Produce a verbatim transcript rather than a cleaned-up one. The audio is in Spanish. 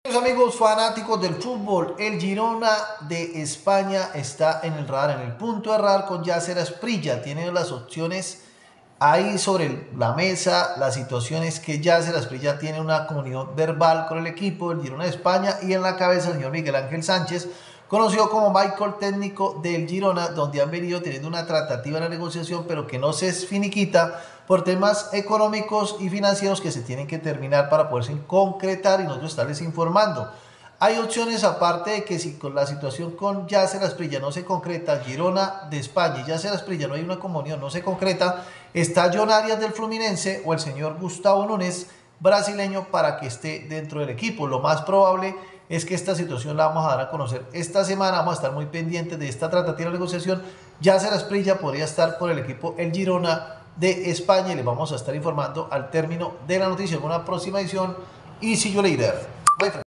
Amigos fanáticos del fútbol, el Girona de España está en el radar, en el punto de radar con Yasser Asprilla. Tiene las opciones ahí sobre la mesa. La situación es que Yasser Asprilla tiene una comunión verbal con el equipo del Girona de España y en la cabeza el señor Miguel Ángel Sánchez, conocido como Michael, técnico del Girona, donde han venido teniendo una tratativa en la negociación, pero que no se finiquita por temas económicos y financieros que se tienen que terminar para poderse concretar y nosotros estarles informando. Hay opciones aparte de que si con la situación con Yasser Asprilla no se concreta, Girona de España y Yasser Asprilla no hay una comunión, no se concreta, está John Arias del Fluminense o el señor Gustavo Núñez, brasileño, para que esté dentro del equipo. Lo más probable es que esta situación la vamos a dar a conocer esta semana. Vamos a estar muy pendientes de esta tratativa de negociación. Yasser Asprilla podría estar por el equipo el Girona de España y les vamos a estar informando al término de la noticia en una próxima edición. Y see you later. Bye, friends.